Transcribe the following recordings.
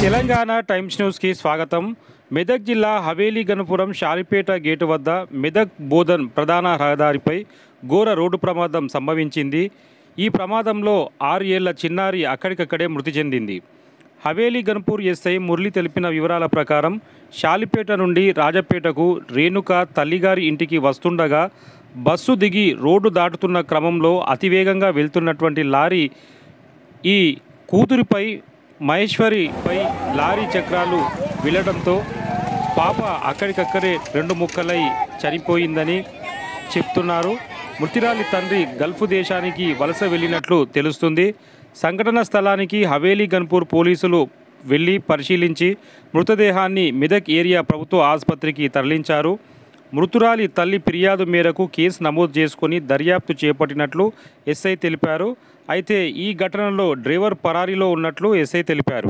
Telangana times న్యూస్కి స్వాగతం. మెదక్ జిల్లా హవేలీ గణపురం షాలిపేట గేటు వద్ద మెదక్ బోధన్ ప్రధాన రహదారిపై ఘోర రోడ్డు ప్రమాదం సంభవించింది. ఈ ప్రమాదంలో 6 ఏళ్ల చిన్నారి అక్కడికక్కడే మృతి చెందింది. హవేలీ గన్పూర్ ఎస్ఐ మురళి తెలిపిన వివరాల ప్రకారం షాలిపేట నుండి రాజపేటకు రేణుక తల్లిగారి ఇంటికి వస్తుండగా బస్సు దిగి రోడ్డు దాటుతున్న క్రమంలో అతివేగంగా వెళ్తున్నటువంటి లారీ ఈ కూతురిపై మహేశ్వరిపై లారీ చక్రాలు వెళ్ళడంతో పాప అక్కడికక్కడే 2 ముక్కలై చనిపోయిందని చెప్తున్నారు. మృతురాలి తండ్రి గల్ఫ్ దేశానికి వలస వెళ్ళినట్లు తెలుస్తుంది. సంఘటన స్థలానికి హవేలీ గన్పూర్ పోలీసులు వెళ్ళి పరిశీలించి మృతదేహాన్ని మెదక్ ఏరియా ప్రభుత్వ ఆసుపత్రికి తరలించారు. మృతురాలి తల్లి ఫిర్యాదు మేరకు కేసు నమోదు చేసుకుని దర్యాప్తు చేపట్టినట్లు ఎస్ఐ తెలిపారు. అయితే ఈ ఘటనలో డ్రైవర్ పరారీలో ఉన్నట్లు ఎస్ఐ తెలిపారు.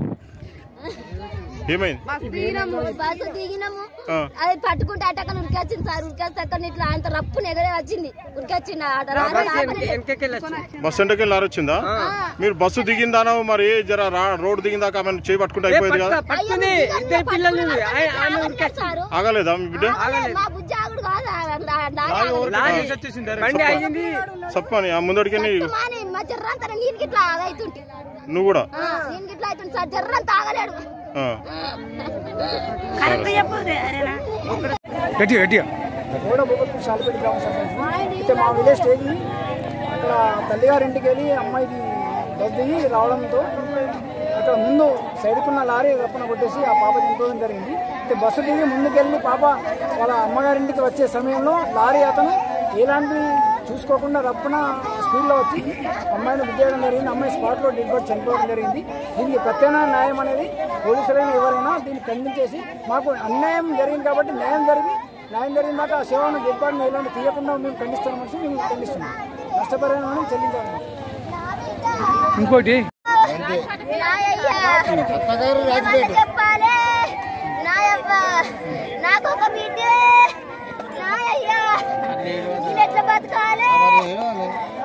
అది పట్టుకుంటే అటకలు ఉరికొచ్చింది సార్. ఉరికేస్తే అక్కడ ఇట్లా అంత రప్పు ఎగరే వచ్చింది. ఉరికొచ్చింది బస్సు ఎంటకి లారీ వచ్చిందా? మీరు బస్సు దిగిందానా మరి జర రోడ్డు దిగిందాక ఆమె చేయి పట్టుకుంటే అయిపోయింది కదా. ఆగలేదా మీ బిడ్డ? చెప్పని ఆ ముందడికి నువ్వు కూడా షాలిపేట గ్రామ సర్పంచ్ అయితే మా విలేజ్ స్టేజ్ అక్కడ తల్లిగారింటికి వెళ్ళి అమ్మాయికి బస్ దిగి రావడంతో అక్కడ ముందు సైడ్కున్న లారీ రప్పన కొట్టేసి ఆ పాప చనిపోవడం జరిగింది. అయితే బస్సు దిగి ముందుకెళ్ళి పాప వాళ్ళ అమ్మగారింటికి వచ్చే సమయంలో లారీ అతను ఎలాంటి చూసుకోకుండా రప్పన స్పీడ్లో వచ్చి అమ్మాయిని గుద్దేయడం జరిగింది. అమ్మాయి స్పాట్లో డెడ్ బాడీ చనిపోవడం జరిగింది. దీనికి ప్రత్యామ్నాయ న్యాయం అనేది పోలీసులైనా ఎవరైనా దీన్ని ఖండించేసి మాకు అన్యాయం జరిగింది కాబట్టి న్యాయం జరిగిందాక ఆ సేవను డెడ్ బాడీని ఎలాంటి తీయకుండా మేము ఖండిస్తున్నామని మేము ఖండిస్తున్నాం. నష్టపరిహారం చెల్లించాలి. ఇంకోటి నాకు ఒక బిడ్డే ఎట్లా బతకాలి?